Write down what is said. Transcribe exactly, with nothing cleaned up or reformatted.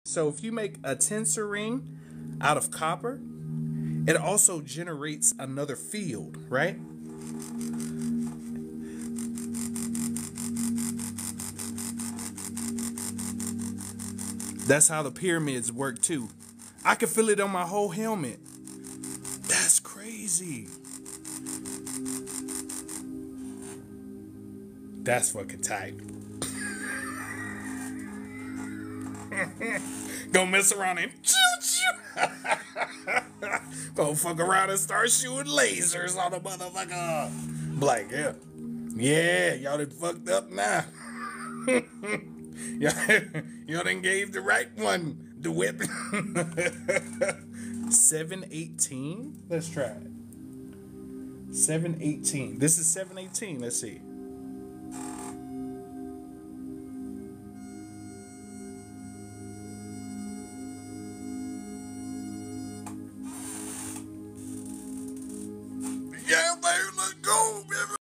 So if you make a tensor ring out of copper, it also generates another field, right? That's how the pyramids work too. I can feel it on my whole helmet. That's crazy. That's fucking tight. Go mess around and choo choo. Go fuck around and start shooting lasers on the motherfucker. Black, yeah. Yeah, y'all done fucked up now. Y'all done gave the right one the whip. seven eighteen? Let's try it. seven eighteen. This is seven eighteen. Let's see. Yeah, baby, let's go, baby.